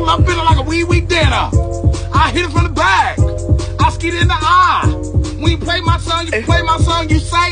smooth. I'm feeling like a wee dinner. I hit it from the back. I skid it in the eye. When you play my song, you play my song, you sing.